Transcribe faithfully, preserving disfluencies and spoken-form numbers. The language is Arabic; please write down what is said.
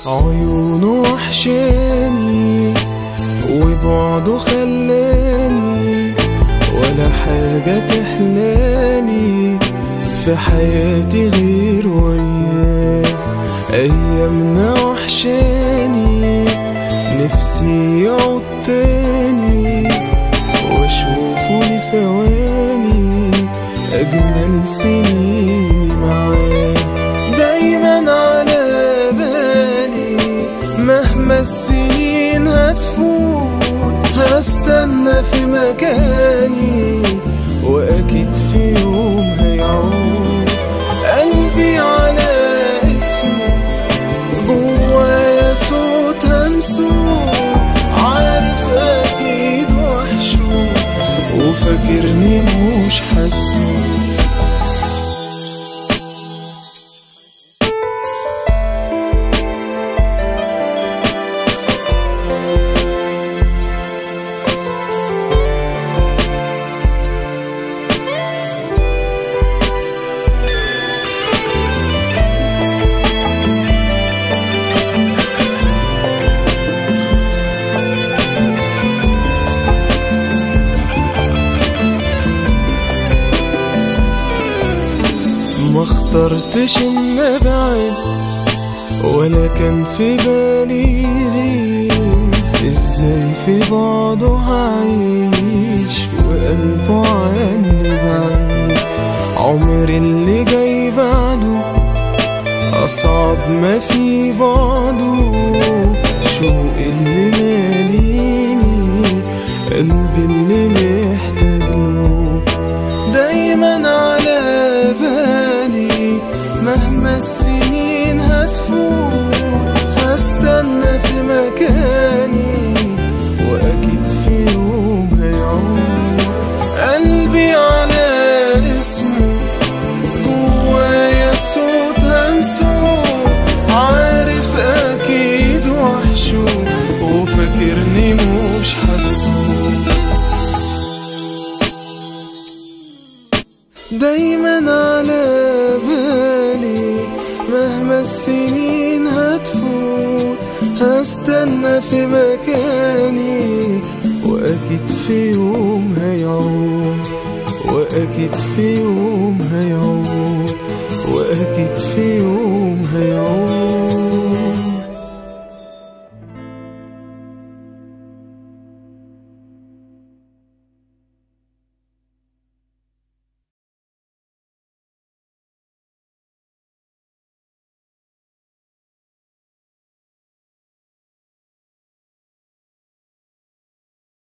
عيونه وحشاني وبعده خلاني ولا حاجة تحلالي في حياتي غير وياه. أيامنا وحشاني نفسي يعود تاني واشوفه لثواني أجمل سنيني معاه. دايما على بالي مهما السنين هتفوت هستنى في مكاني وأكيد في يوم هيعود. قلبي على اسمه جوايا صوت همسه عارف أكيد وحشه وفاكرني مش حاسه. ما اخترتش ان ابعد ولا كان في بالي غير ازاي في بعضه هعيش وقلبه عني بعيد. عمري اللي جاي بعده اصعب ما في بعضه، شوق اللي ماليني قلبي اللي محتاجله. دايما على بالي مهما السنين هتفوت هستنى في مكاني وأكيد في يوم هيعود. قلبي على اسمه جوايا صوت همسه عارف أكيد وحشه وفاكرني مش حاسه. دايما على بالي مهما السنين هتفوت هستنى في مكاني وأكيد في يوم هيعود. وأكيد في يوم هيعود. وأكيد في يوم هيعود.